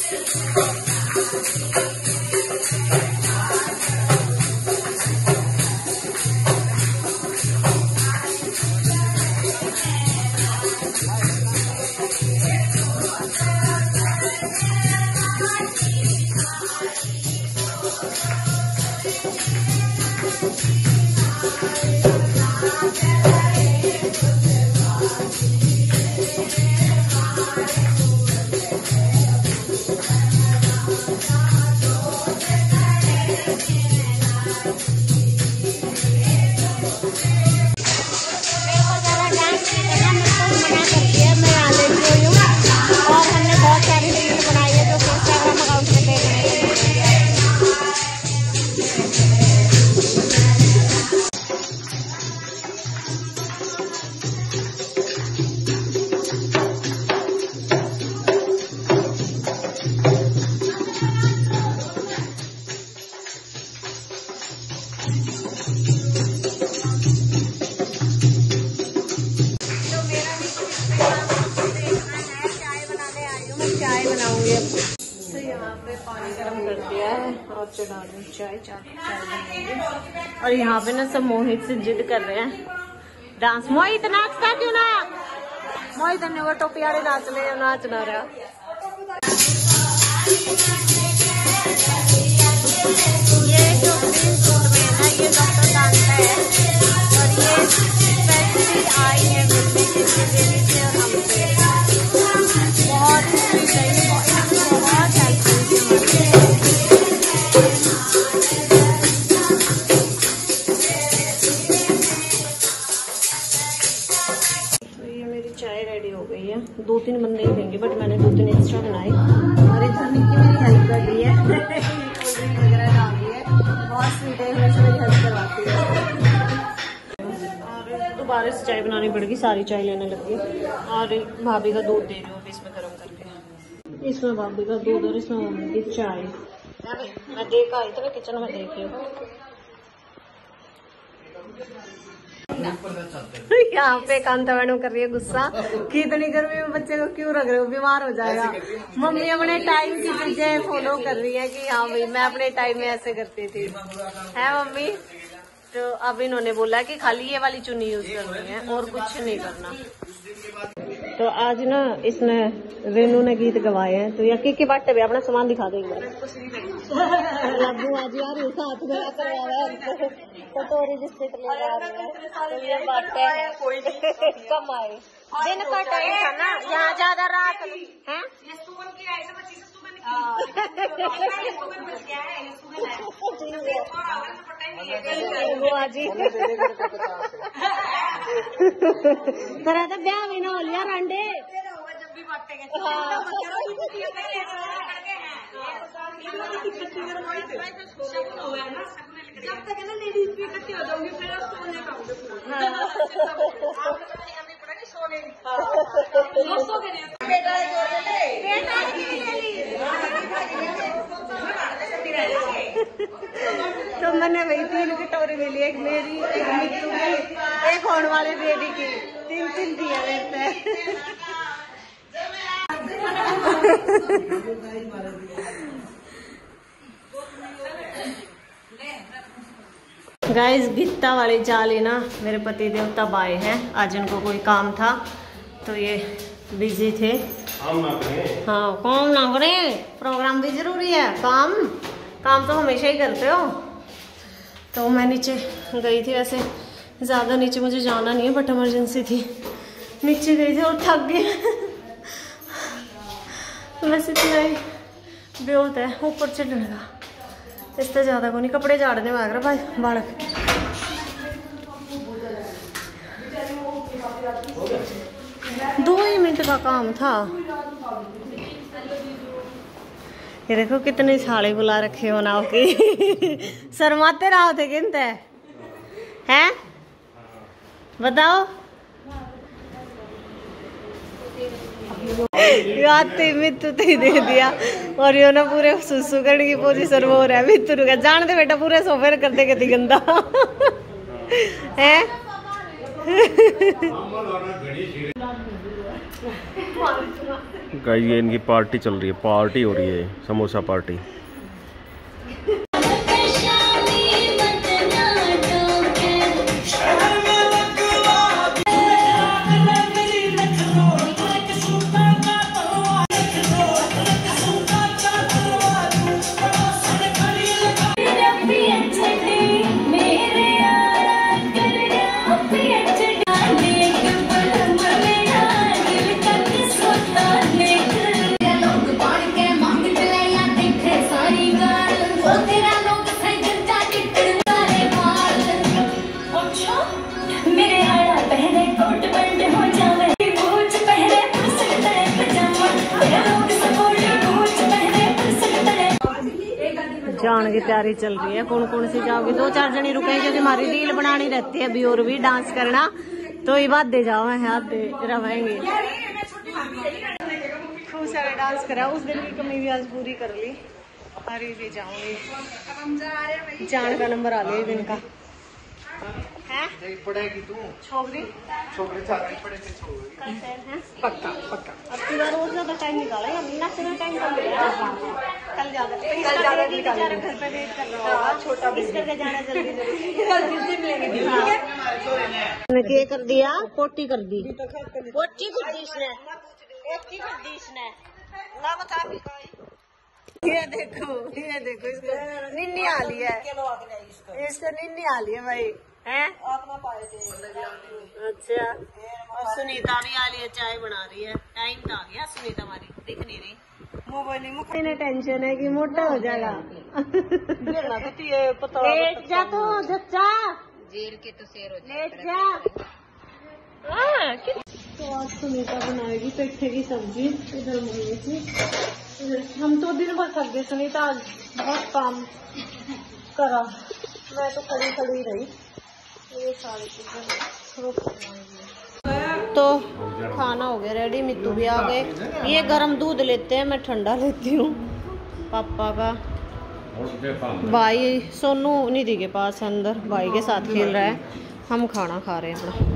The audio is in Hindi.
तो यहाँ पे पानी गर्म कर दिया है और चढ़ा दूँ चाय बनाएंगे। और यहाँ पे ना सब मोहित से जिद कर रहे हैं डांस। मोहित नाचता क्यों ना? मोहित ने वो टोपी वाले नाच ले, नाच ना रहा। ये जो ग्रीन सूट में है ना, ये डॉक्टर डांसता है और ये स्पेशली आई है मिलने के लिए देवी से और हमसे। बहुत स्वीट है, बहुत हेल्पफुल है। तो ये मेरी चाय रेडी हो गई है। 2-3 बंदे ही देंगे बट मैंने 2-3 एक्स्ट्रा बनाए और एक जन की मेरी हेल्प कर दी है। वगैरह डाल दी है, बहुत स्वीट है, हमेशा मेरी हेल्प करवाती है। और दोबारा से चाय बनानी पड़ेगी, सारी चाय लेने लगी है। और भाभी का दूध दे रही हूँ अभी इसमें गर्म करके। इसमें भाभी का दूध और इसमें मम्मी की चाय। मैं देख आई तो मैं किचन में देख रही हूँ। यहाँ पे कांता मैडम कर रही है गुस्सा कि इतनी गर्मी में बच्चे को क्यों रख रहे हो, बीमार हो जाएगा। मम्मी अपने टाइम की चीजें फॉलो कर रही है कि हाँ भाई मैं अपने टाइम में ऐसे करती थी, है मम्मी। तो अब इन्होंने बोला कि खाली ये वाली चुन्नी यूज करनी है और कुछ नहीं करना। तो आज ना इसने रेनू ने गीत गवाए हैं। तो यकी के बाटे पे अपना सामान दिखा दो एक बार। लड्डू आज यार साथ में कटोरी बिस्किट ले जा रहे हैं। तो ये बाटे हैं कम आए दिन का टाइम था ना, यहाँ ज्यादा रात है। तरह तो ब्याह भी ना हो लिया रांडे। जब तक है ना लेडीज भी इकट्ठी हो जाऊंगी फिर सोने का तो मैंने वही 3 कटोरी मिली, एक मेरी, एक मिट्टू की, एक होने वाले बेबी की। 3 दिया लेते हैं। गाइस भित्ता वाली जाली ना मेरे पति देव तब आए हैं। आज उनको कोई काम था तो ये बिजी थे। हाँ काम ना करें, प्रोग्राम भी जरूरी है। काम तो हमेशा ही करते हो। तो मैं नीचे गई थी, वैसे ज़्यादा नीचे मुझे जाना नहीं है बट इमरजेंसी थी, नीचे गई थी और थक गई। वैसे इतना ही बेहोत है ऊपर चढ़ने का, इससे ज़्यादा को नहीं। कपड़े झाड़ने में आ गया भाई बालक। 2 ही मिनट का काम था। ये देखो कितने साले बुला रखे हो नाव की। शर्माते रहो थे गिनते हैं, बताओ। मित्तू तो ही दे दिया और ये ना पूरे सुसु करने की पोजीशन में हो रहा है। मित्तू का जान दे बेटा, पूरे सोफे कर दे कितनी गंदा है। गाइस ये इनकी पार्टी चल रही है, पार्टी हो रही है, समोसा पार्टी। जाने की तैयारी चल रही है। कौन कौन सी जाओगी? 2-4 जने रुके क्योंकि हमारी रील बनानी रहती है अभी और भी डांस करना, तो ये बात दे जाओ हाथ दे रहेंगे। खूब सारा डांस करा, उस दिन की कमी भी आज पूरी कर ली। अरे भी जाऊंगी, जान का नंबर आ लिया दिन का है। पढ़ेगी तू छोकरी पक्का पक्का। अब की बार और ज्यादा टाइम निकालेगा, नाचने टाइम कम कल ज्यादा घर पे वेट कर रहा होगा, छोटा इस करके जाना जल्दी जल्दी मिलेंगे। क्या कर दिया? पोटी कर दी, पोटी कर दी इसने, पोटी कर दी इसने ना बता। ये देखो इसको निन्नी आ ली है, इसको निन्नी आ ली है भाई है। अच्छा और सुनीता भी आ रही है, चाय बना रही है। टाइम तो आ गया, सुनीता हमारी दिख नहीं रही। मोबाइल टेंशन है कि मोटा हो जाएगा। लेट जा तो जच्चा, जेल के तो शेर हो जाए। लेट जा। तो आज सुनीता बनाएगी पेठे की सब्जी इधर मम्मी की। हम तो दिन भर थक गए, सुनीता आज बहुत काम करा, मैं तो खड़ी रही। ये सारी चीजें तो खाना हो गया रेडी, मित्तू भी आ गए। ये गरम दूध लेते हैं, मैं ठंडा लेती हूँ। पापा का भाई सोनू निधि के पास अंदर भाई के साथ खेल रहा है, हम खाना खा रहे हैं अपना।